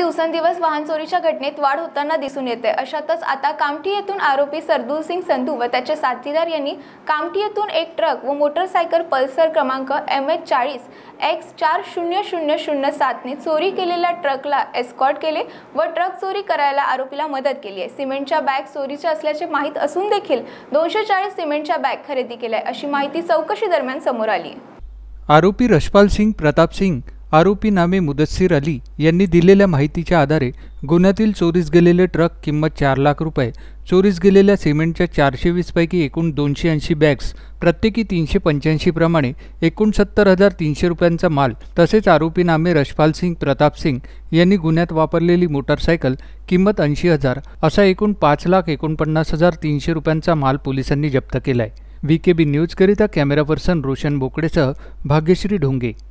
दिवसेंदिवस वाहन चोरीच्या घटनेत वाढ होताना दिसून येते। अशातच आता कामठी येथून आरोपी सरदूल सिंग संधू व त्याचे साथीदार यांनी कामठी येथून एक ट्रक व मोटरसायकल पल्सर क्रमांक MH40X400007 ने चोरी केलेल्या ट्रकला एस्कॉर्ट केले व ट्रक चोरी करायला आरोपीला मदत केली आहे। सिमेंटच्या बॅग चोरीच्या असल्याचे माहित असून देखील 240 सिमेंटच्या बॅग खरेदी केल्या अशी माहिती चौकशी दरम्यान समोर आली। आरोपी रशपाल सिंग प्रताप सिंग आरोपी नामे मुदस्सीर अली यांनी दिलेल्या माहितीच्या आधारे गुन्ह्यातील चोरीस गेलेले ट्रक किंमत 4 लाख रुपये, चोरीस गेलेल्या सिमेंटच्या 420 पैकी एकूण 280 बॅग्स प्रत्येकी 385 प्रमाणे एकूण 70,300 रुपयांचा माल, तसेच आरोपी नामे रशपाल सिंग प्रताप सिंग यांनी गुन्ह्यात वापरलेली मोटरसायकल किंमत 80,000 असा एकूण 5,49,300 रुपयांचा माल पोलिसांनी जप्त केलाय। VKB न्यूज करिता कॅमेरा पर्सन रोशन बोकडेसह भाग्यश्री ढोंगे।